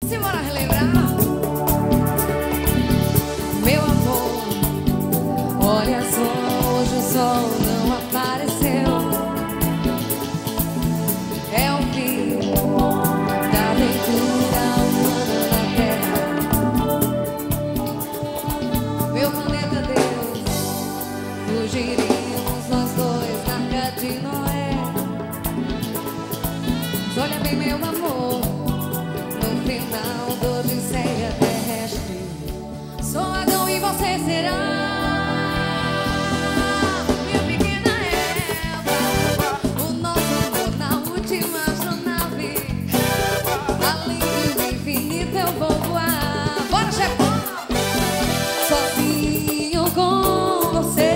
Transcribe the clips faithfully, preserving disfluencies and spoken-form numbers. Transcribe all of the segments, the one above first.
Simbora relembrar. Meu amor, olha só, hoje o sol não apareceu. É o fim da leitura humana na Terra. Meu planeta Deus, fugiríamos nós dois na Arca de Noé. Mas olha bem, meu amor, no final da odisseia terrestre, sou Adão e você será minha pequena Eva. O nosso amor na última astronave, além do infinito eu vou voar. Bora, chefão! Sozinho com você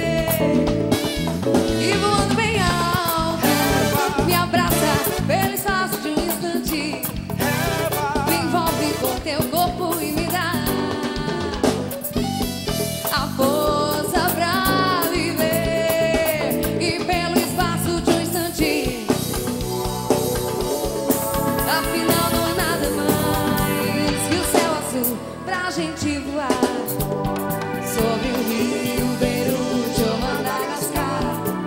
e voando bem alto, me abraça pelo espaço de um instante, me envolve com teu corpo e me dá a força pra viver. E pelo espaço de um instante, afinal não é nada mais que o céu azul pra gente voar sobre o rio Beirute ou Madagascar.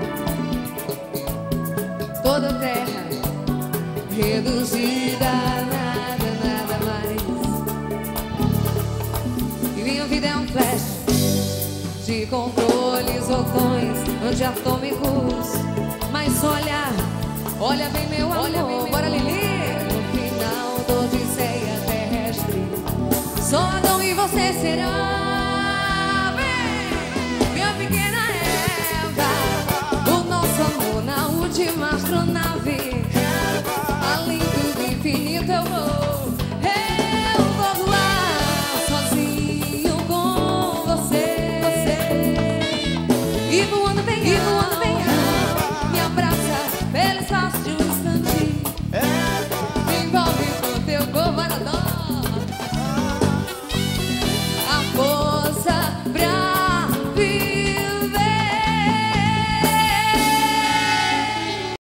Toda a terra reduzida a nada, nada mais. E minha vida é um flash de controles, botões antiatômicos. Mas olha, olha bem meu amor, olha bem, bora Lili. No final da odisseia terrestre, sou Adão e você será, vem, minha pequena Eva. O nosso amor na última astronave, além do infinito eu vou.